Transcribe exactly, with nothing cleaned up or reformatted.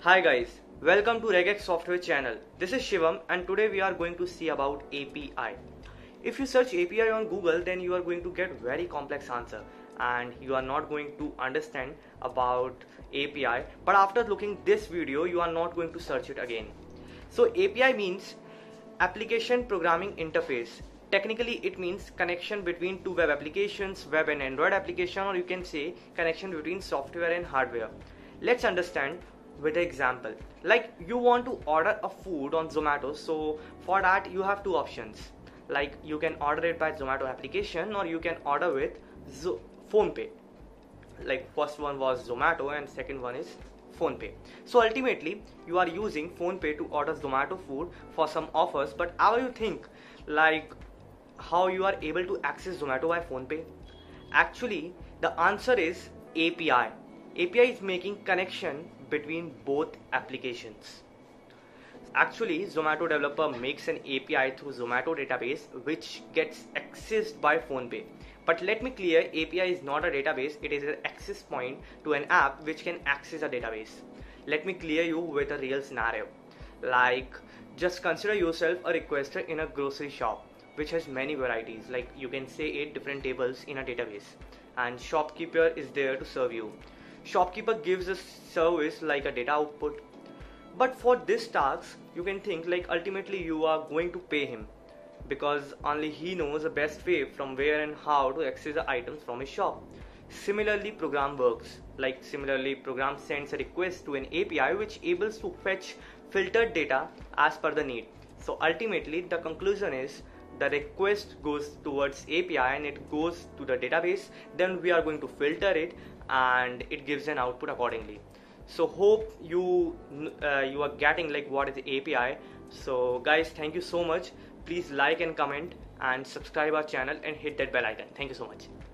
Hi guys, welcome to Regex Software channel. This is Shivam and today we are going to see about A P I. If you search A P I on Google, then you are going to get very complex answer and you are not going to understand about A P I, but after looking this video you are not going to search it again. So A P I means application programming interface. Technically it means connection between two web applications, web and Android application, or you can say connection between software and hardware. Let's understand with an example. Like you want to order a food on Zomato, so for that you have two options. Like you can order it by Zomato application or you can order with Zo PhonePe. Like first one was Zomato and second one is PhonePe. So ultimately you are using PhonePe to order Zomato food for some offers, but how you think like how you are able to access Zomato by PhonePe? Actually the answer is A P I. A P I is making connection between both applications. Actually, Zomato developer makes an A P I through Zomato database which gets accessed by PhonePe. But let me clear, A P I is not a database, it is an access point to an app which can access a database. Let me clear you with a real scenario. Like, just consider yourself a requester in a grocery shop which has many varieties, like you can say eight different tables in a database, and shopkeeper is there to serve you. Shopkeeper gives a service like a data output, but for this task you can think like ultimately you are going to pay him because only he knows the best way from where and how to access the items from his shop. Similarly program works. Like similarly program sends a request to an A P I which able to fetch filtered data as per the need. So ultimately the conclusion is the request goes towards A P I and it goes to the database, then we are going to filter it and it gives an output accordingly. So hope you uh, you are getting like what is the A P I. So guys, thank you so much. Please like and comment and subscribe our channel and hit that bell icon. Thank you so much.